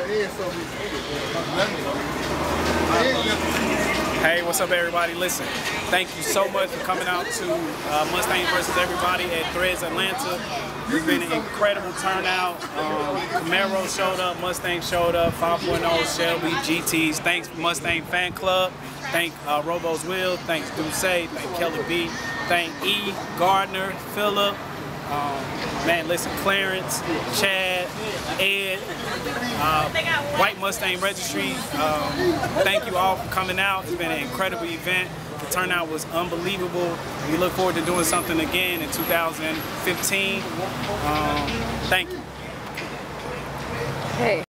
Hey, what's up, everybody? Listen, thank you so much for coming out to Mustang Vs Everybody at Threads Atlanta. It's been an incredible turnout. Camaro showed up, Mustang showed up, 5.0, Shelby, GTs. Thanks Mustang Fan Club. Thank Robo's Will. Thanks Duce. Thank Kelly B. Thank E. Gardner, Phillip. Man, listen, Clarence, Chad, Ed, White Mustang Registry. Thank you all for coming out. It's been an incredible event. The turnout was unbelievable. We look forward to doing something again in 2015. Thank you. Hey.